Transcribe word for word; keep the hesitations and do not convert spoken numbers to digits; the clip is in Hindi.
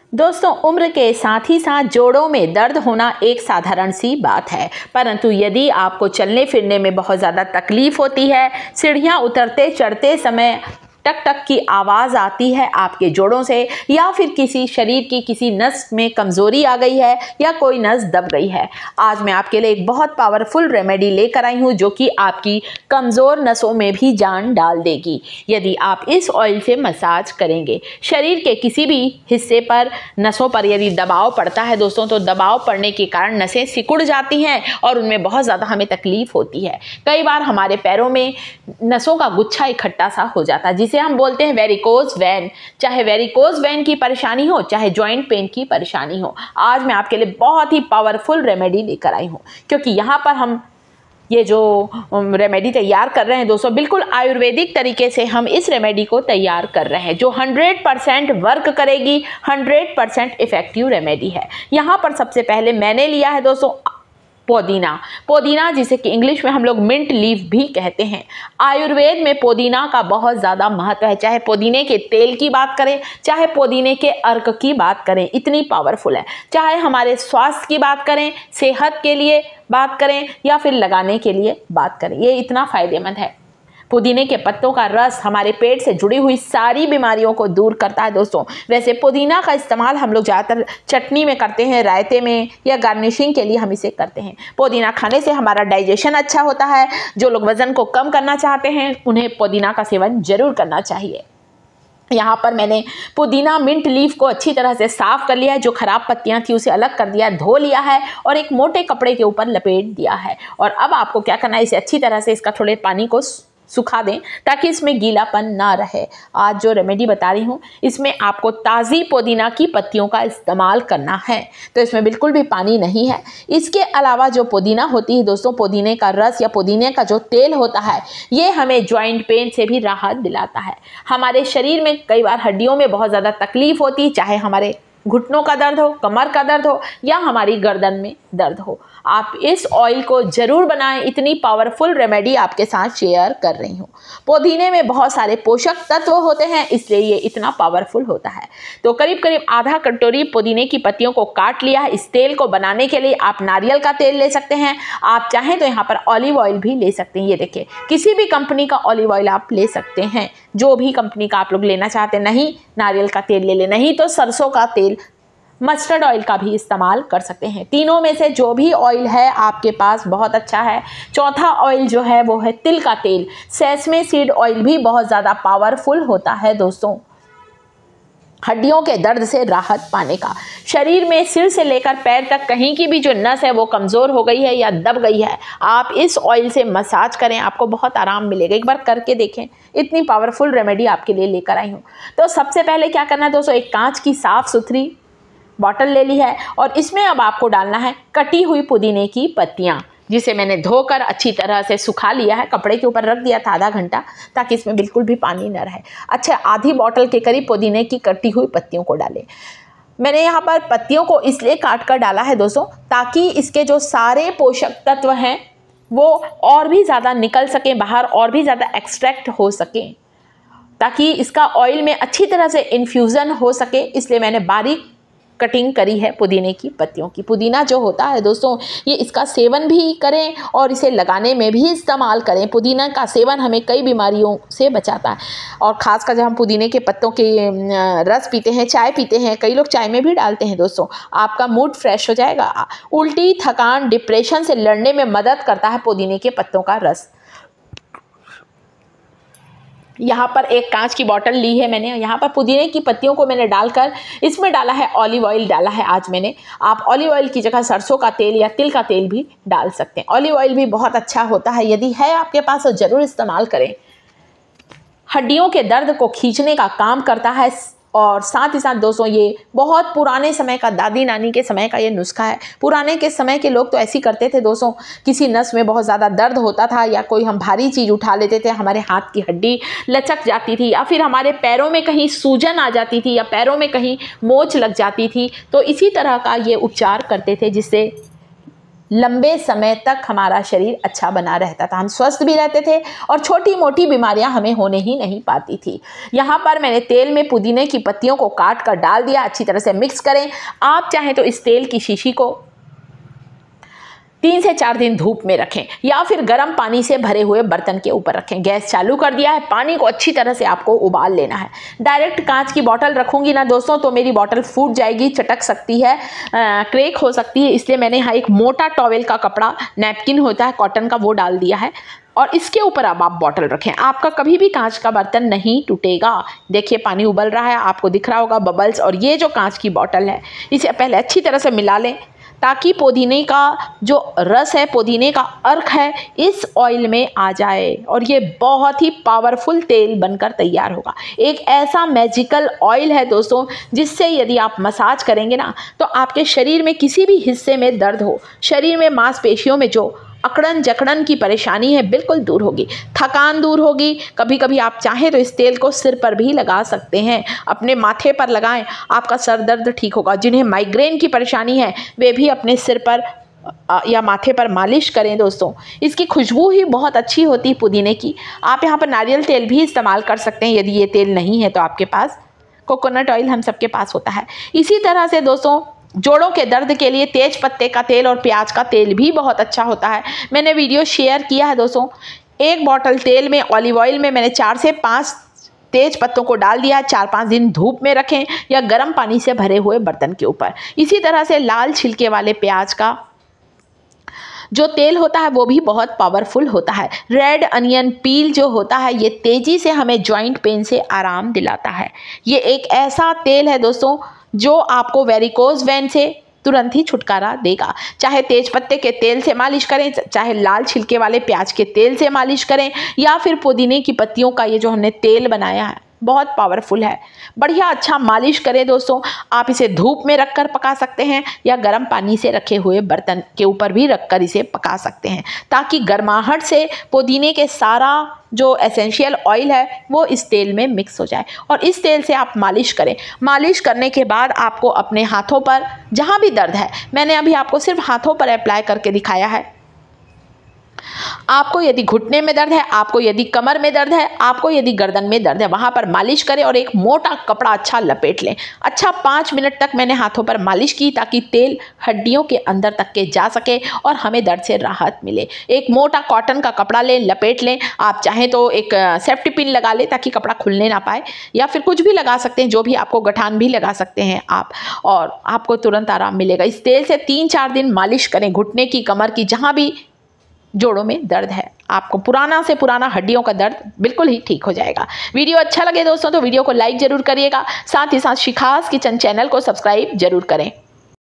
दोस्तों, उम्र के साथ ही साथ जोड़ों में दर्द होना एक साधारण सी बात है, परंतु यदि आपको चलने फिरने में बहुत ज़्यादा तकलीफ होती है, सीढ़ियाँ उतरते चढ़ते समय टक टक की आवाज़ आती है आपके जोड़ों से, या फिर किसी शरीर की किसी नस में कमज़ोरी आ गई है या कोई नस दब गई है, आज मैं आपके लिए एक बहुत पावरफुल रेमेडी लेकर आई हूँ जो कि आपकी कमज़ोर नसों में भी जान डाल देगी। यदि आप इस ऑयल से मसाज करेंगे, शरीर के किसी भी हिस्से पर नसों पर यदि दबाव पड़ता है दोस्तों, तो दबाव पड़ने के कारण नसें सिकुड़ जाती हैं और उनमें बहुत ज़्यादा हमें तकलीफ होती है। कई बार हमारे पैरों में नसों का गुच्छा इकट्ठा सा हो जाता है जिसे हम बोलते हैं वेरिकोज वेन। चाहे वेरिकोज वेन की परेशानी हो, चाहे जॉइंट पेन की परेशानी हो, आज मैं आपके लिए बहुत ही पावरफुल रेमेडी लेकर आई हूँ, क्योंकि यहाँ पर हम ये जो रेमेडी तैयार कर रहे हैं दोस्तों, बिल्कुल आयुर्वेदिक तरीके से हम इस रेमेडी को तैयार कर रहे हैं जो हंड्रेड परसेंट वर्क करेगी, हंड्रेड परसेंट इफेक्टिव रेमेडी है। यहाँ पर सबसे पहले मैंने लिया है दोस्तों पुदीना। पुदीना जिसे कि इंग्लिश में हम लोग मिंट लीफ भी कहते हैं। आयुर्वेद में पुदीना का बहुत ज़्यादा महत्व है, चाहे पुदीने के तेल की बात करें, चाहे पुदीने के अर्क की बात करें, इतनी पावरफुल है। चाहे हमारे स्वास्थ्य की बात करें, सेहत के लिए बात करें, या फिर लगाने के लिए बात करें, ये इतना फ़ायदेमंद है। पुदीने के पत्तों का रस हमारे पेट से जुड़ी हुई सारी बीमारियों को दूर करता है दोस्तों। वैसे पुदीना का इस्तेमाल हम लोग ज़्यादातर चटनी में करते हैं, रायते में, या गार्निशिंग के लिए हम इसे करते हैं। पुदीना खाने से हमारा डाइजेशन अच्छा होता है। जो लोग वज़न को कम करना चाहते हैं उन्हें पुदीना का सेवन ज़रूर करना चाहिए। यहाँ पर मैंने पुदीना मिंट लीफ को अच्छी तरह से साफ़ कर लिया है, जो खराब पत्तियाँ थी उसे अलग कर दिया, धो लिया है और एक मोटे कपड़े के ऊपर लपेट दिया है। और अब आपको क्या करना है, इसे अच्छी तरह से इसका थोड़े पानी को सुखा दें ताकि इसमें गीलापन ना रहे। आज जो रेमेडी बता रही हूँ इसमें आपको ताज़ी पुदीना की पत्तियों का इस्तेमाल करना है, तो इसमें बिल्कुल भी पानी नहीं है। इसके अलावा जो पुदीना होती है दोस्तों, पुदीने का रस या पुदीने का जो तेल होता है, ये हमें जॉइंट पेन से भी राहत दिलाता है। हमारे शरीर में कई बार हड्डियों में बहुत ज़्यादा तकलीफ होती है, चाहे हमारे घुटनों का दर्द हो, कमर का दर्द हो, या हमारी गर्दन में दर्द हो, आप इस ऑयल को ज़रूर बनाएं। इतनी पावरफुल रेमेडी आपके साथ शेयर कर रही हूँ। पुदीने में बहुत सारे पोषक तत्व होते हैं, इसलिए ये इतना पावरफुल होता है। तो करीब करीब आधा कटोरी पुदीने की पत्तियों को काट लिया है। इस तेल को बनाने के लिए आप नारियल का तेल ले सकते हैं, आप चाहें तो यहाँ पर ऑलिव ऑयल भी ले सकते हैं। ये देखिए, किसी भी कंपनी का ऑलिव ऑयल आप ले सकते हैं, जो भी कंपनी का आप लोग लेना चाहते हैं। नहीं नारियल का तेल ले लें, नहीं तो सरसों का तेल, मस्टर्ड ऑयल का भी इस्तेमाल कर सकते हैं। तीनों में से जो भी ऑयल है आपके पास बहुत अच्छा है। चौथा ऑयल जो है वो है तिल का तेल। सेसमे सीड ऑयल भी बहुत ज़्यादा पावरफुल होता है दोस्तों, हड्डियों के दर्द से राहत पाने का। शरीर में सिर से लेकर पैर तक कहीं की भी जो नस है वो कमज़ोर हो गई है या दब गई है, आप इस ऑयल से मसाज करें, आपको बहुत आराम मिलेगा। एक बार करके देखें, इतनी पावरफुल रेमेडी आपके लिए लेकर आई हूँ। तो सबसे पहले क्या करना है दोस्तों, एक कांच की साफ़ सुथरी बॉटल ले ली है और इसमें अब आपको डालना है कटी हुई पुदीने की पत्तियाँ, जिसे मैंने धोकर अच्छी तरह से सुखा लिया है, कपड़े के ऊपर रख दिया था आधा घंटा, ताकि इसमें बिल्कुल भी पानी न रहे। अच्छा, आधी बॉटल के करीब पुदीने की कटी हुई पत्तियों को डालें। मैंने यहाँ पर पत्तियों को इसलिए काट कर डाला है दोस्तों, ताकि इसके जो सारे पोषक तत्व हैं वो और भी ज़्यादा निकल सकें बाहर, और भी ज़्यादा एक्सट्रैक्ट हो सकें, ताकि इसका ऑयल में अच्छी तरह से इन्फ्यूज़न हो सके। इसलिए मैंने बारीक कटिंग करी है पुदीने की पत्तियों की। पुदीना जो होता है दोस्तों, ये इसका सेवन भी करें और इसे लगाने में भी इस्तेमाल करें। पुदीना का सेवन हमें कई बीमारियों से बचाता है, और ख़ासकर जब हम पुदीने के पत्तों के रस पीते हैं, चाय पीते हैं, कई लोग चाय में भी डालते हैं दोस्तों, आपका मूड फ्रेश हो जाएगा। उल्टी, थकान, डिप्रेशन से लड़ने में मदद करता है पुदीने के पत्तों का रस। यहाँ पर एक कांच की बोतल ली है मैंने, यहाँ पर पुदीने की पत्तियों को मैंने डालकर इसमें डाला है ऑलिव ऑयल डाला है आज मैंने। आप ऑलिव ऑयल की जगह सरसों का तेल या तिल का तेल भी डाल सकते हैं। ऑलिव ऑयल भी बहुत अच्छा होता है, यदि है आपके पास तो ज़रूर इस्तेमाल करें। हड्डियों के दर्द को खींचने का काम करता है, और साथ ही साथ दोस्तों ये बहुत पुराने समय का, दादी नानी के समय का ये नुस्खा है। पुराने के समय के लोग तो ऐसे करते थे दोस्तों, किसी नस में बहुत ज़्यादा दर्द होता था, या कोई हम भारी चीज़ उठा लेते थे, हमारे हाथ की हड्डी लचक जाती थी, या फिर हमारे पैरों में कहीं सूजन आ जाती थी, या पैरों में कहीं मोच लग जाती थी, तो इसी तरह का ये उपचार करते थे, जिससे लंबे समय तक हमारा शरीर अच्छा बना रहता था, हम स्वस्थ भी रहते थे और छोटी मोटी बीमारियां हमें होने ही नहीं पाती थी। यहाँ पर मैंने तेल में पुदीने की पत्तियों को काट कर डाल दिया, अच्छी तरह से मिक्स करें। आप चाहें तो इस तेल की शीशी को तीन से चार दिन धूप में रखें या फिर गर्म पानी से भरे हुए बर्तन के ऊपर रखें। गैस चालू कर दिया है, पानी को अच्छी तरह से आपको उबाल लेना है। डायरेक्ट कांच की बोतल रखूंगी ना दोस्तों तो मेरी बोतल फूट जाएगी, चटक सकती है, आ, क्रेक हो सकती है, इसलिए मैंने यहाँ एक मोटा टॉवेल का कपड़ा, नैपकिन होता है कॉटन का, वो डाल दिया है और इसके ऊपर अब आप बॉटल रखें। आपका कभी भी कांच का बर्तन नहीं टूटेगा। देखिए पानी उबल रहा है, आपको दिख रहा होगा बबल्स, और ये जो कांच की बॉटल है इसे पहले अच्छी तरह से मिला लें ताकि पुदीने का जो रस है, पुदीने का अर्क है, इस ऑयल में आ जाए और ये बहुत ही पावरफुल तेल बनकर तैयार होगा। एक ऐसा मैजिकल ऑयल है दोस्तों जिससे यदि आप मसाज करेंगे ना तो आपके शरीर में किसी भी हिस्से में दर्द हो, शरीर में मांसपेशियों में जो अकड़न जकड़न की परेशानी है बिल्कुल दूर होगी, थकान दूर होगी। कभी कभी आप चाहें तो इस तेल को सिर पर भी लगा सकते हैं, अपने माथे पर लगाएं, आपका सर दर्द ठीक होगा। जिन्हें माइग्रेन की परेशानी है वे भी अपने सिर पर या माथे पर मालिश करें दोस्तों। इसकी खुशबू ही बहुत अच्छी होती है पुदीने की। आप यहाँ पर नारियल तेल भी इस्तेमाल कर सकते हैं यदि ये तेल नहीं है तो आपके पास कोकोनट ऑयल हम सबके पास होता है। इसी तरह से दोस्तों जोड़ों के दर्द के लिए तेज पत्ते का तेल और प्याज का तेल भी बहुत अच्छा होता है। मैंने वीडियो शेयर किया है दोस्तों। एक बॉटल तेल में, ऑलिव ऑयल में मैंने चार से पाँच तेज पत्तों को डाल दिया। चार पाँच दिन धूप में रखें या गर्म पानी से भरे हुए बर्तन के ऊपर। इसी तरह से लाल छिलके वाले प्याज का जो तेल होता है वो भी बहुत पावरफुल होता है। रेड अनियन पील जो होता है ये तेज़ी से हमें जॉइंट पेन से आराम दिलाता है। ये एक ऐसा तेल है दोस्तों जो आपको वेरिकोज वेन से तुरंत ही छुटकारा देगा। चाहे तेज पत्ते के तेल से मालिश करें, चाहे लाल छिलके वाले प्याज के तेल से मालिश करें या फिर पुदीने की पत्तियों का ये जो हमने तेल बनाया है बहुत पावरफुल है। बढ़िया अच्छा मालिश करें दोस्तों। आप इसे धूप में रखकर पका सकते हैं या गर्म पानी से रखे हुए बर्तन के ऊपर भी रखकर इसे पका सकते हैं ताकि गर्माहट से पुदीने के सारा जो एसेंशियल ऑयल है वो इस तेल में मिक्स हो जाए। और इस तेल से आप मालिश करें। मालिश करने के बाद आपको अपने हाथों पर जहाँ भी दर्द है, मैंने अभी आपको सिर्फ हाथों पर अप्लाई करके दिखाया है, आपको यदि घुटने में दर्द है, आपको यदि कमर में दर्द है, आपको यदि गर्दन में दर्द है, वहां पर मालिश करें और एक मोटा कपड़ा अच्छा लपेट लें। अच्छा पाँच मिनट तक मैंने हाथों पर मालिश की ताकि तेल हड्डियों के अंदर तक के जा सके और हमें दर्द से राहत मिले। एक मोटा कॉटन का कपड़ा लें, लपेट लें। आप चाहें तो एक सेफ्टी पिन लगा लें ताकि कपड़ा खुलने ना पाए, या फिर कुछ भी लगा सकते हैं, जो भी आपको गठान भी लगा सकते हैं आप, और आपको तुरंत आराम मिलेगा। इस तेल से तीन चार दिन मालिश करें। घुटने की, कमर की, जहाँ भी जोड़ों में दर्द है, आपको पुराना से पुराना हड्डियों का दर्द बिल्कुल ही ठीक हो जाएगा। वीडियो अच्छा लगे दोस्तों तो वीडियो को लाइक जरूर करिएगा। साथ ही साथ शिखास किचन चैनल को सब्सक्राइब जरूर करें।